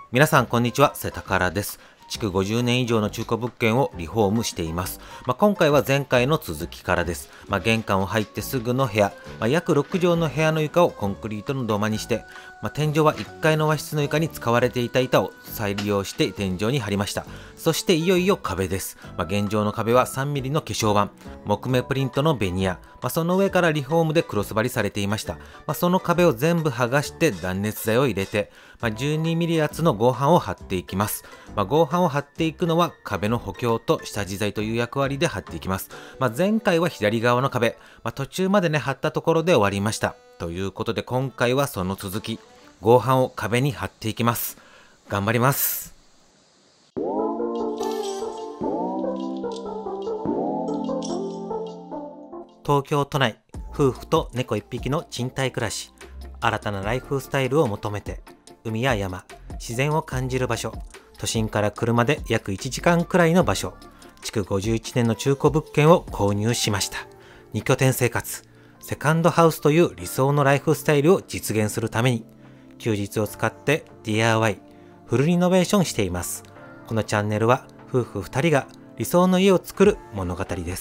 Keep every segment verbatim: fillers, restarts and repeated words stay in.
皆さんこんにちは、瀬宝です。築ごじゅうねん以上の中古物件をリフォームしています。まあ、今回は前回の続きからです。まあ、玄関を入ってすぐの部屋、まあ、約ろくじょうの部屋の床をコンクリートの土間にして、まあ、天井はいっかいの和室の床に使われていた板を再利用して天井に貼りました。そしていよいよ壁です。まあ、現状の壁はさんミリの化粧板、木目プリントのベニヤ、まあ、その上からリフォームでクロス張りされていました。まあ、その壁を全部剥がして断熱材を入れて、まあ、じゅうにミリ厚の合板を貼っていきます。まあ、合板を貼っていくのは壁の補強と下地材という役割で貼っていきます。まあ、前回は左側の壁、まあ、途中までね貼ったところで終わりました。ということで今回はその続き、合板を壁に貼っていきます。頑張ります。東京都内、夫婦と猫いっぴきの賃貸暮らし。新たなライフスタイルを求めて、海や山、自然を感じる場所、都心から車で約いちじかんくらいの場所、築ごじゅういちねんの中古物件を購入しました。に拠点生活、セカンドハウスという理想のライフスタイルを実現するために、休日を使って ディーアイワイ、フルリノベーションしています。このチャンネルは夫婦ふたりが理想の家を作る物語です。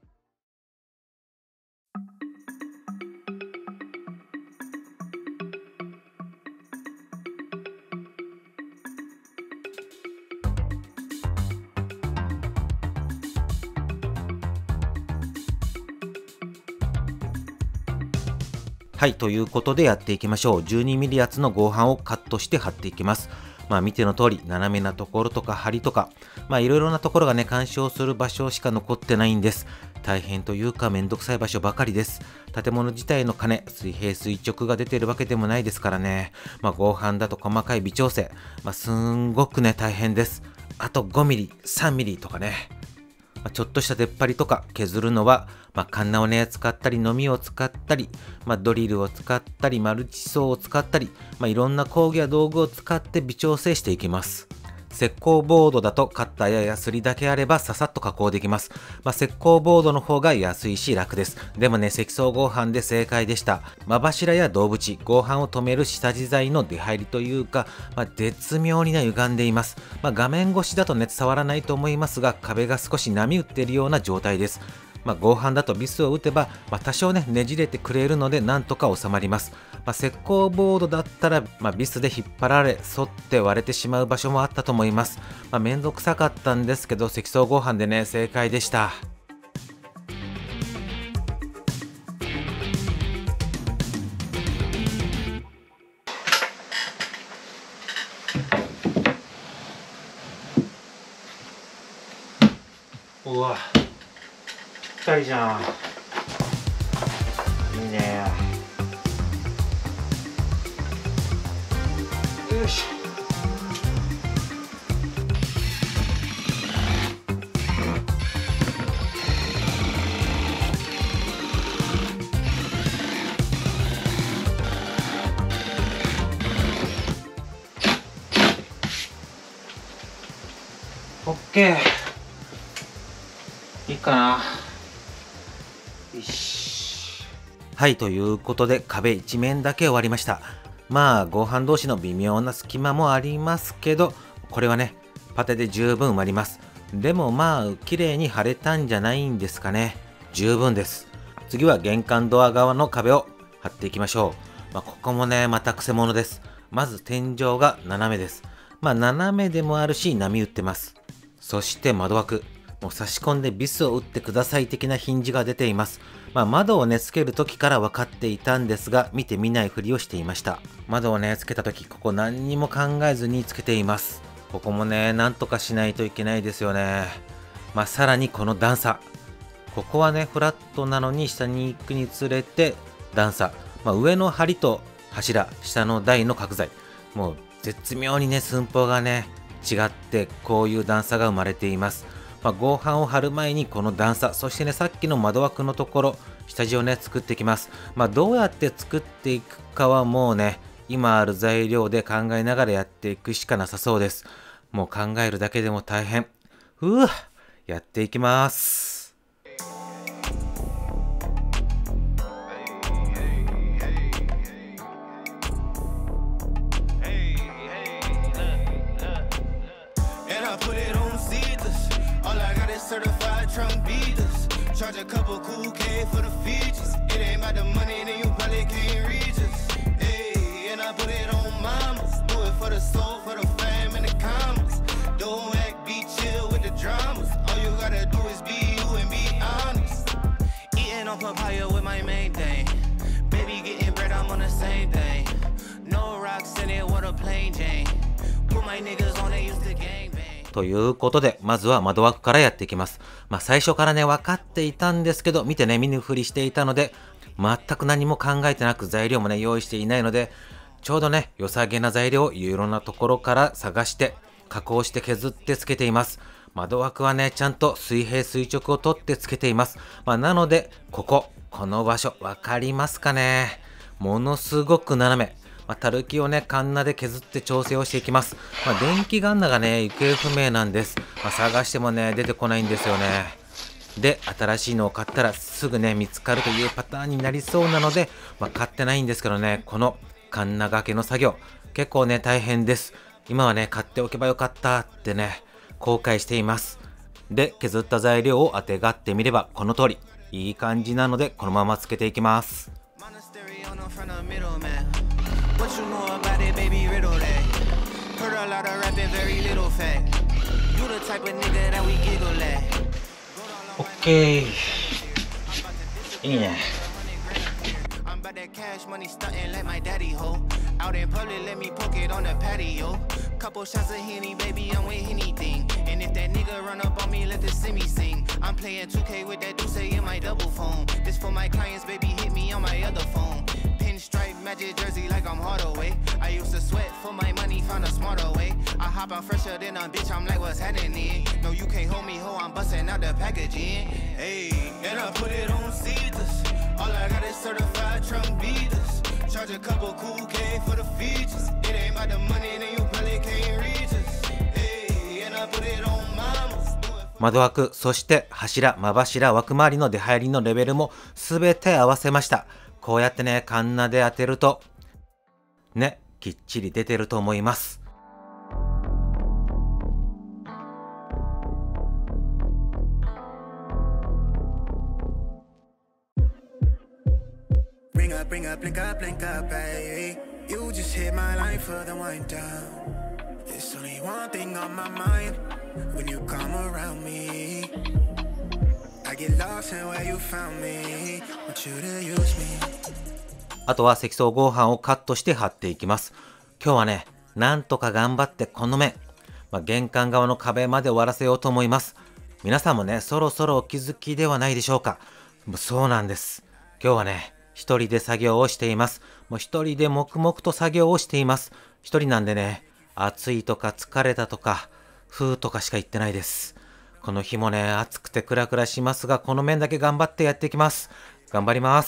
はい、ということでやっていきましょう。じゅうにミリ厚の合板をカットして貼っていきます。まあ見ての通り、斜めなところとか梁とか、まあいろいろなところがね、干渉する場所しか残ってないんです。大変というかめんどくさい場所ばかりです。建物自体の金、水平垂直が出てるわけでもないですからね。まあ合板だと細かい微調整、まあすんごくね、大変です。あとごミリ、さんミリとかね。ちょっとした出っ張りとか削るのは、まあ、カンナをね、使ったり、ノミを使ったり、まあ、ドリルを使ったり、マルチソーを使ったり、まあ、いろんな工具や道具を使って微調整していきます。石膏ボードだとカッターやヤスリだけあればささっと加工できます。まあ、石膏ボードの方が安いし楽です。でもね、積層合板で正解でした。間柱や銅縁、合板を止める下地材の出入りというか、まあ、絶妙にね、歪んでいます。まあ、画面越しだとね、伝わらないと思いますが、壁が少し波打っているような状態です。まあ、合板だとビスを打てば、まあ、多少ね、ねじれてくれるので、なんとか収まります。まあ、石膏ボードだったら、まあ、ビスで引っ張られ、反って割れてしまう場所もあったと思います。まあ、めんどくさかったんですけど、積層合板でね、正解でした。うわ、ぴったりじゃん。いいね。よいしょ。オッケー。いいかな。よし。はい、ということで壁一面だけ終わりました。まあ合板同士の微妙な隙間もありますけど、これはね、パテで十分埋まります。でもまあ綺麗に貼れたんじゃないんですかね。十分です。次は玄関ドア側の壁を貼っていきましょう。まあ、ここもね、またくせ者です。まず天井が斜めです。まあ斜めでもあるし波打ってます。そして窓枠。もう差し込んでビスを打ってください的なヒンジが出ています。まあ、窓をね、つける時から分かっていたんですが、見て見ないふりをしていました。窓をね、つけた時、ここ何にも考えずにつけています。ここもね、なんとかしないといけないですよね。まあ、さらにこの段差。ここはね、フラットなのに下に行くにつれて段差。まあ、上の梁と柱、下の台の角材。もう絶妙にね、寸法がね、違って、こういう段差が生まれています。まあ、合板を貼る前にこの段差、そしてね、さっきの窓枠のところ、下地をね、作っていきます。まあ、どうやって作っていくかはもうね、今ある材料で考えながらやっていくしかなさそうです。もう考えるだけでも大変。うわ、やっていきます。 Charge a couple cool K for the features. It ain't about the money, then you probably can't reach us. Hey, and I put it on mamas. Do it for the soul, for the fam and the commas. Don't act, be chill with the dramas. All you gotta do is be you and be honest. Eating on papaya with my main thing. Baby getting bread, I'm on the same thing. No rocks in it, what a plain Jane. Put my niggas on, they used to gang bang. ということで、まずは窓枠からやっていきます。まあ最初からね、分かっていたんですけど、見てね、見ぬふりしていたので、全く何も考えてなく材料もね、用意していないので、ちょうどね、良さげな材料をいろんなところから探して、加工して削ってつけています。窓枠はね、ちゃんと水平垂直を取ってつけています。まあなので、ここ、この場所、わかりますかね？ものすごく斜め。まあ、たるきをね、カンナで削って調整をしていきます。まあ、電気ガンナがね、行方不明なんです。まあ、探してもね、出てこないんですよね。で、新しいのを買ったらすぐね、見つかるというパターンになりそうなので、まあ、買ってないんですけどね、このカンナ掛けの作業、結構ね、大変です。今はね、買っておけばよかったってね、後悔しています。で、削った材料を当てがってみれば、この通り、いい感じなので、このままつけていきます。 What you know about it, baby, riddle that. Heard a lot of rapping, very little fact. You the type of nigga that we giggle at. OK。いいね。 I'm about that cash money stunting like my daddy ho. Out in public, let me poke it on the patio. Couple shots of Henny, baby, I'm with anything. And if that nigga run up on me, let the semi sing. I'm playing two K with that Duce in my double phone. This for my clients, baby, hit me on my other phone. Pinstripe magic jersey like I'm Hardaway. I used to sweat for my money, found a smarter way. I hop out fresher than a bitch, I'm like, what's happening? No, you can't hold me, ho, I'm busting out the packaging. Hey, and I put it on Caesars. All I got is certified trunk beaters. Charge a couple cool K for the features. It ain't about the money, then you probably can't reach us. Hey, and I put it on mamas. 窓枠、そして柱、間柱、枠周りの出入りのレベルもすべて合わせました。こうやってね、カンナで当てると、ね、きっちり出てると思います。 Bring up, bring up, link up, link up, baby. You just hit my line for the wind down. There's only one thing on my mind when you come around me. I get lost in where you found me. Want you to use me. あとは積層合板をカットして貼っていきます。今日はね、なんとか頑張ってこの面、まあ、玄関側の壁まで終わらせようと思います。皆さんもね、そろそろお気づきではないでしょうか。そうなんです。今日はね、一人で作業をしています。もう一人で黙々と作業をしています。一人なんでね、暑いとか疲れたとか、ふーとかしか言ってないです。この日もね、暑くてクラクラしますが、この面だけ頑張ってやっていきます。頑張ります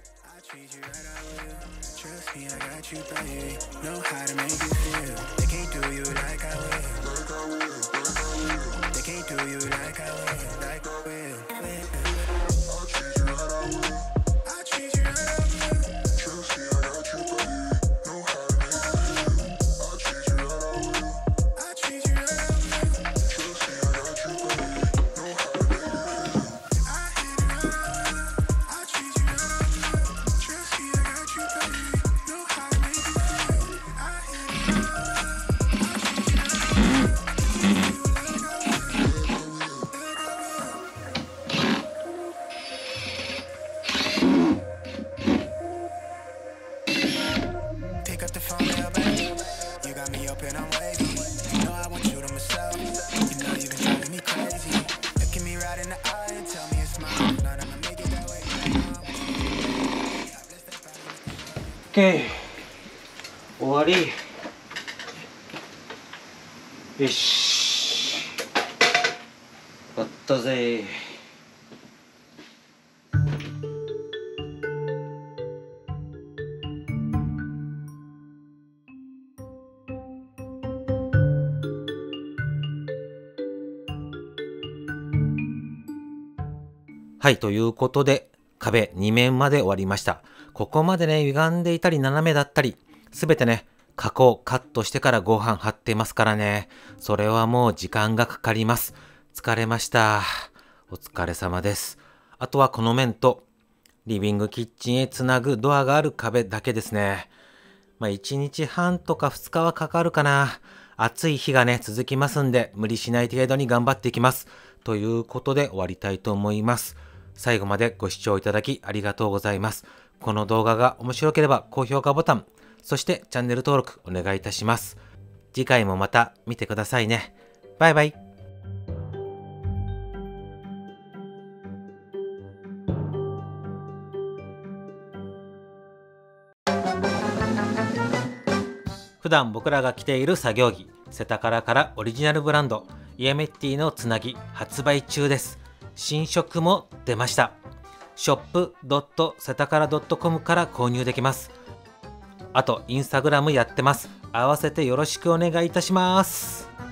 。OK。終わり。よし。終わったぜ。はい、ということで、壁に面まで終わりました。ここまでね、歪んでいたり斜めだったり、すべてね、加工、カットしてから合板貼っていますからね。それはもう時間がかかります。疲れました。お疲れ様です。 あとはこの面とリビングキッチンへつなぐドアがある壁だけですね。まあいちにちはんとかふつかはかかるかな。暑い日がね続きますんで無理しない程度に頑張っていきます。ということで終わりたいと思います。最後までご視聴いただきありがとうございます。この動画が面白ければ高評価ボタン、そしてチャンネル登録お願いいたします。次回もまた見てくださいね。バイバイ。普段僕らが着ている作業着、セタカラからオリジナルブランド、イエメッティのつなぎ発売中です。新色も出ました。ショップドットセタカラドットコム から購入できます。あと、インスタグラムやってます。合わせてよろしくお願いいたします。